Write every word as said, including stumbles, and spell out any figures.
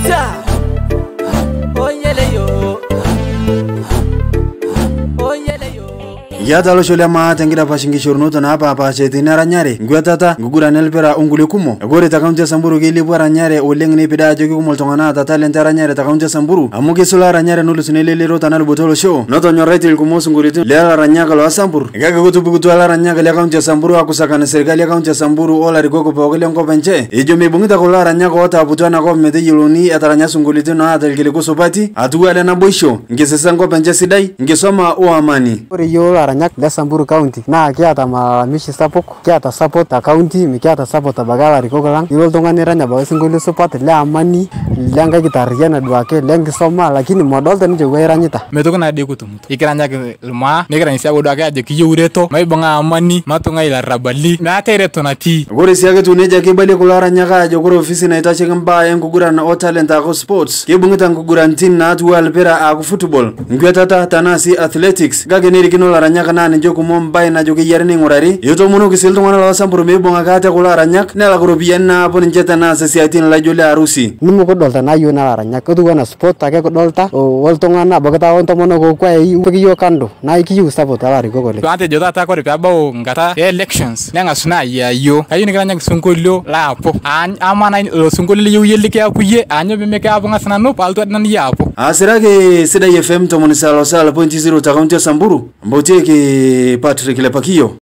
Ata Oyele yo Oyele yo Yata lo shole ma tangira pashingi shurnuto na hapa hapa chetina ranyare ngwatata ngugura nelpera ungule kumo gore takaunja samburu gili bwara nyare oleng ni pida jogi kumol tongana ta talent ranyare takaunja samburu amuge sula ranyare nulu sunelele rota na botolo show noto nyoreti kumo sunguritu lela ranyaka lo samburu gaga kutubu kutwala ranyaka le kaunja samburu akusaka na serikali ya kaunja samburu ola rikoko pogele ngo benche ejo mebungita ko ranyaka ota butwana ko mete yiloni ataranya sungulitu na atalgele kusopati atuwale na boisho ngesesa ngo benche sidai ngesoma o amani ore yo ranyaka le Samburu County na kiata malamishi sapuk kiata support county mikiata support bagala rikoko lang ilo tongani ranya ba singoli support le amani lenga kitariana duake lengi soma lakini model tani jo weranyita metoko na de kutumuto ikiranya lma nekiranya sia godo ake ki yureto maibonga amani matunga ila rabali na tereto na ti gore sia ke tuneja ke bale kula ranya ka jo gore ofisi na itache ngamba engugura na o talent ako sports ke bungita ngugura tin na atu alpera ako football ngwetata tanasi athletics gage neri kinola ranya kana njo kumombai na jogi yarni ngorari yoto muno kisilto ngona la samburu mebonga kata kula ranyak nela gorobian na pon njeta na sasiatin la jole arusi nimu ko dolta na yo na ranyak ko duwana sport ake ko dolta o wolto ngana bagata wonto mono ko kwa yi ko yo kando na iki yu support ala ri ko gole ante jota ta ko ri pabo ngata elections lenga suna ya yo ayi ni ranyak sunkolio la apo an amana lo sunkolio yo yelike akuye anyo be meka apo ngasana no palto nan ya apo asirake sida F M to monisalo sala point zero ta kaunti samburu mboteke Patrick Lepakio.